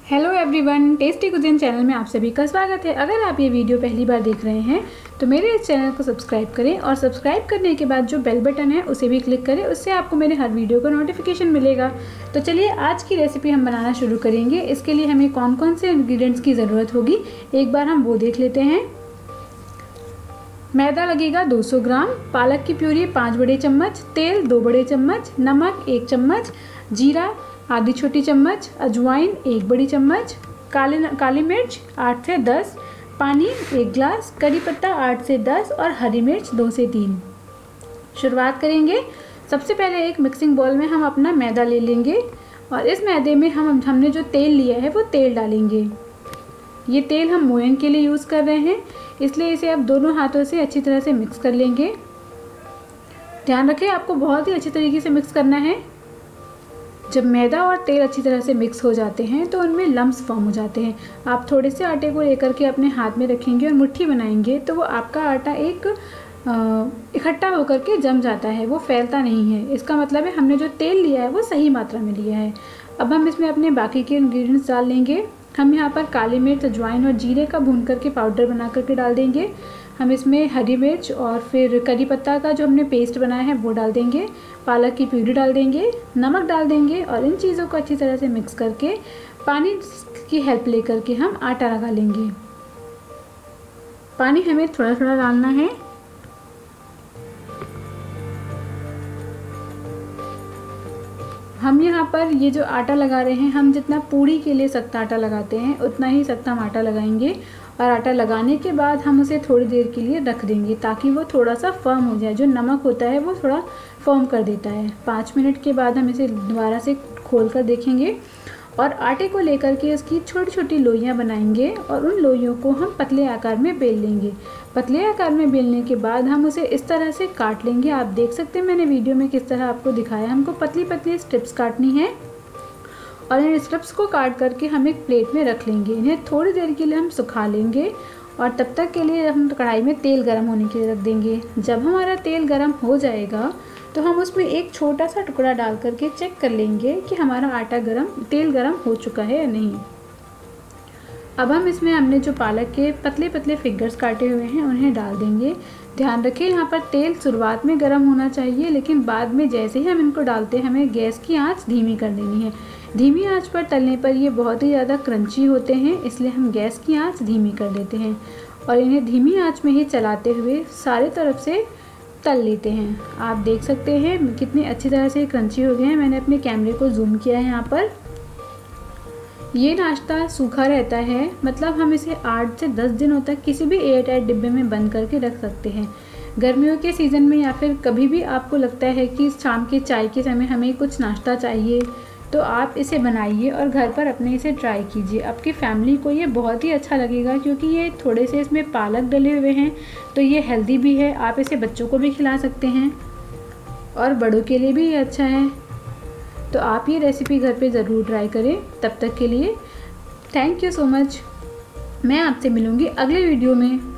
Hello everyone, tasty cuisine channel में आप सभी का स्वागत है। अगर आप ये वीडियो पहली बार देख रहे हैं तो मेरे इस चैनल को सब्सक्राइब करें और सब्सक्राइब करने के बाद जो बेल बटन है उसे भी क्लिक करें, उससे आपको मेरे हर वीडियो का नोटिफिकेशन मिलेगा। तो चलिए आज की रेसिपी हम बनाना शुरू करेंगे। इसके लिए हमें कौन कौन से इंग्रेडिएंट्स की ज़रूरत होगी एक बार हम वो देख लेते हैं। मैदा लगेगा 200 ग्राम, पालक की प्यूरी 5 बड़े चम्मच, तेल 2 बड़े चम्मच, नमक 1 चम्मच, जीरा आधी छोटी चम्मच, अजवाइन 1 बड़ी चम्मच, काली मिर्च 8 से 10, पानी 1 गिलास, करी पत्ता 8 से 10 और हरी मिर्च 2 से 3। शुरुआत करेंगे। सबसे पहले एक मिक्सिंग बाउल में हम अपना मैदा ले लेंगे और इस मैदे में हमने जो तेल लिया है वो तेल डालेंगे। ये तेल हम मोयन के लिए यूज़ कर रहे हैं, इसलिए इसे आप दोनों हाथों से अच्छी तरह से मिक्स कर लेंगे। ध्यान रखें, आपको बहुत ही अच्छी तरीके से मिक्स करना है। जब मैदा और तेल अच्छी तरह से मिक्स हो जाते हैं तो उनमें लम्स फॉर्म हो जाते हैं। आप थोड़े से आटे को लेकर के अपने हाथ में रखेंगे और मुट्ठी बनाएंगे तो वो आपका आटा एक इकट्ठा होकर के जम जाता है, वो फैलता नहीं है। इसका मतलब है हमने जो तेल लिया है वो सही मात्रा में लिया है। अब हम इसमें अपने बाकी के इंग्रेडिएंट्स डाल लेंगे। हम यहाँ पर काली मिर्च, अजवाइन और जीरे का भून करके पाउडर बना करके डाल देंगे। हम इसमें हरी मिर्च और फिर करी पत्ता का जो हमने पेस्ट बनाया है वो डाल देंगे, पालक की प्यूरी डाल देंगे, नमक डाल देंगे और इन चीज़ों को अच्छी तरह से मिक्स करके पानी की हेल्प लेकर के हम आटा लगा लेंगे। पानी हमें थोड़ा थोड़ा डालना है। हम यहाँ पर ये जो आटा लगा रहे हैं, हम जितना पूड़ी के लिए सख्त आटा लगाते हैं उतना ही सख्त हम आटा लगाएंगे और आटा लगाने के बाद हम उसे थोड़ी देर के लिए रख देंगे ताकि वो थोड़ा सा फर्म हो जाए। जो नमक होता है वो थोड़ा फर्म कर देता है। 5 मिनट के बाद हम इसे दोबारा से खोल कर देखेंगे और आटे को लेकर के इसकी छोटी छोटी लोइयाँ बनाएंगे और उन लोइयों को हम पतले आकार में बेल लेंगे। पतले आकार में बेलने के बाद हम उसे इस तरह से काट लेंगे। आप देख सकते हैं मैंने वीडियो में किस तरह आपको दिखाया। हमको पतली पतली स्ट्रिप्स काटनी है और इन स्ट्रिप्स को काट करके हम एक प्लेट में रख लेंगे। इन्हें थोड़ी देर के लिए हम सुखा लेंगे और तब तक के लिए हम कढ़ाई में तेल गर्म होने के लिए रख देंगे। जब हमारा तेल गर्म हो जाएगा तो हम उसमें एक छोटा सा टुकड़ा डाल करके चेक कर लेंगे कि हमारा तेल गर्म हो चुका है या नहीं। अब हम इसमें हमने जो पालक के पतले पतले फिंगर्स काटे हुए हैं उन्हें डाल देंगे। ध्यान रखें, यहाँ पर तेल शुरुआत में गर्म होना चाहिए, लेकिन बाद में जैसे ही हम इनको डालते हैं हमें गैस की आंच धीमी कर देनी है। धीमी आंच पर तलने पर ये बहुत ही ज़्यादा क्रंची होते हैं, इसलिए हम गैस की आंच धीमी कर देते हैं और इन्हें धीमी आंच में ही चलाते हुए सारे तरफ से तल लेते हैं। आप देख सकते हैं कितनी अच्छी तरह से क्रंची हो गए हैं। मैंने अपने कैमरे को जूम किया है यहाँ पर। ये नाश्ता सूखा रहता है, मतलब हम इसे 8 से 10 दिनों तक किसी भी एयर टाइट डिब्बे में बंद करके रख सकते हैं। गर्मियों के सीज़न में या फिर कभी भी आपको लगता है कि शाम के चाय के समय हमें कुछ नाश्ता चाहिए तो आप इसे बनाइए और घर पर अपने इसे ट्राई कीजिए। आपकी फैमिली को ये बहुत ही अच्छा लगेगा क्योंकि ये थोड़े से इसमें पालक डले हुए हैं तो ये हेल्दी भी है। आप इसे बच्चों को भी खिला सकते हैं और बड़ों के लिए भी ये अच्छा है। तो आप ये रेसिपी घर पे ज़रूर ट्राई करें। तब तक के लिए थैंक यू सो मच। मैं आपसे मिलूँगी अगले वीडियो में।